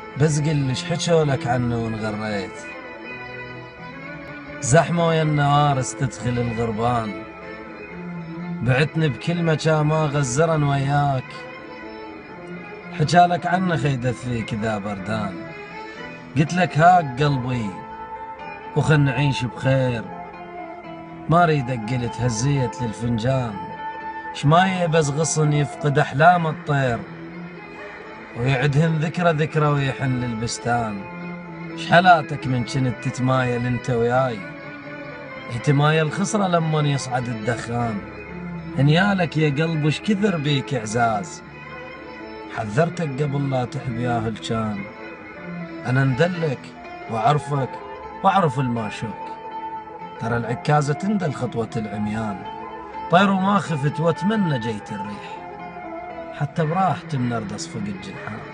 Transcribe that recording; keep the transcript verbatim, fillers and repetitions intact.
بس قل ليش حجولك عنه وانغريت؟ زحمة ويا النوارس تدخل الغربان، بعتني بكلمة كان ما غزرا وياك. حجالك عنه خيدت فيك ذا بردان، قلت لك هاك قلبي وخل نعيش بخير. ما ريدك قلت هزيت للفنجان، شماية بس غصن يفقد أحلام الطير، ويعدهن ذكرى ذكرى ويحن للبستان. شحلاتك من كنت تتمايل انت وياي، احتمايل الخسرة لما يصعد الدخان. هنيالك يا قلب وش كثر بيك اعزاز، حذرتك قبل لا تحبياه الجان. انا ندلك واعرفك واعرف الماشوك، ترى العكازة تندل خطوة العميان. طير وما خفت واتمنى جيت الريح، حتى براحتي منردص فوق الجنحان.